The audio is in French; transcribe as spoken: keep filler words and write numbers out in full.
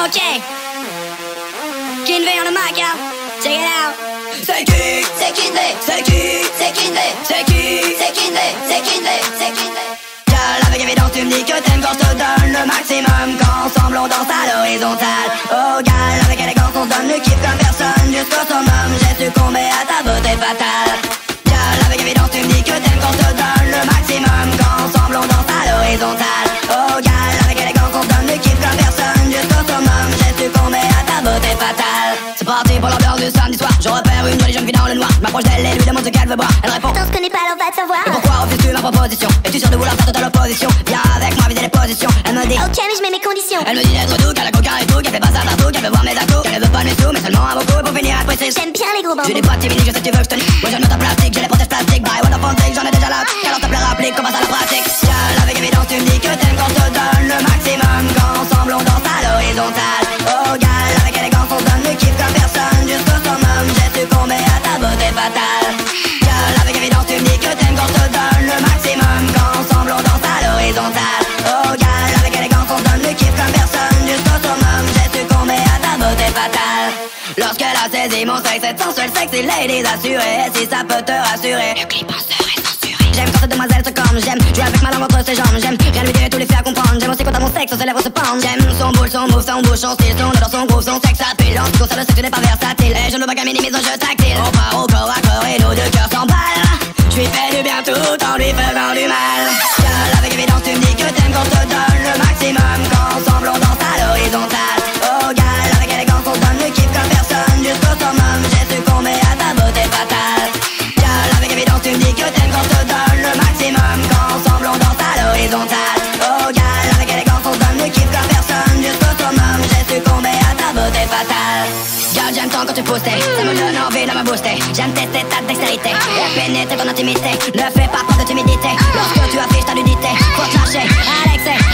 Okay. Kinvey on the mic, y'all. Check it out. C'est qui? C'est Kinvey. C'est qui? C'est Kinvey. C'est qui? C'est Kinvey. C'est Kinvey. C'est Kinvey. Gal, avec évidence, tu me dis que t'aimes quand je te donne le maximum. Quand ensemble on danse à l'horizontale. Oh gal, avec élégance on se donne le kiff comme personne. Jusqu'au summum, j'ai succombé à ta beauté fatale. Gal, avec évidence, tu me dis que t'aimes quand je te donne le maximum. Quand ensemble on danse à l'horizontale. Oh gal, avec élégance on se donne le kiff comme personne. Jusqu'au summum, j'ai succombé à ta beauté fatale. C'est parti pour l'ambiance du samedi soir. Je repère une jolie jeune fille dans le noir. Je m'approche d'elle et lui demande ce qu'elle veut boire. Elle répond: Attends, je connais pas, alors va te savoir. Et pourquoi refuses-tu ma proposition? Es-tu sûr de vouloir faire totale opposition? Viens avec moi viser les positions. Elle me dit: Ok, mais je mets mes conditions. Elle me dit d'être doux, qu'elle a coquin et tout, qu'elle fait pas ça partout, qu'elle veut voir mes atouts, qu'elle ne veut pas de mes sous, mais seulement un beaucoup pour finir à précis. J'aime bien les gros bambous. J'ai des potes timiniques, je sais que tu veux que je te nique. Moi je ne me plastique, j'ai les prothèses plastiques. Bye, what the fantastique, j'en ai déjà là. Alors te plaît rapplique, comment ça la pratique? Gal, avec évidence tu me dis que t'aimes quand je te donne le maximum. Quand ensemble on danse à l'horizontale. Oh gal, avec élégance on se donne le kiff comme personne. Jusqu'au summum, j'ai succombé à ta beauté fatale. Gal, avec évidence tu me dis que t'aimes quand je te donne le maximum. Quand ensemble on danse à l'horizontale. Oh gal, avec élégance on se donne le kiff comme personne. Jusqu'au summum, j'ai succombé à ta beauté fatale. Lorsqu'elle a saisi mon sexe, cette sensuelle sexy lady assurée. Si ça peut te rassurer, le clip en serait censuré. J'aime quand cette demoiselle se comme j'aime jouer avec ma langue entre ses jambes. J'aime rien lui dire et tout lui faire comprendre. J'aime aussi quand à mon sexe, ses lèvres se pendent. J'aime son boule, son move, son bouche, son style, son odeur, son groove, son sexe appelant. Ce qui concerne le sexe, tu n'es pas versatile. Et je ne veux pas qu'un minimise un jeu tactile. On part au corps à corps et nos deux cœurs s'emballent. Je lui fais du bien tout en lui faisant du mal. Gal, avec évidence tu me dis que t'aimes quand je te donne le maximum. Quand ensemble on danse à l'horizontale. Oh gal, avec élégance on se donne le kiff comme personne. Jusqu'au summum, j'ai succombé à ta beauté fatale. Gal, avec évidence tu me dis que t'aimes quand je te donne le maximum. Quand ensemble on danse à l'horizontale. Oh gal, avec élégance on se donne le kiff comme personne. Jusqu'au summum, j'ai succombé à ta beauté fatale. Gal, j'aime tant quand tu pousses, ça me donne envie de me booster. J'aime tester ta dextérité et pénétrer ton intimité. Ne fais pas preuve de timidité lorsque tu affiches ta nudité. Faut te lâcher à l'excès,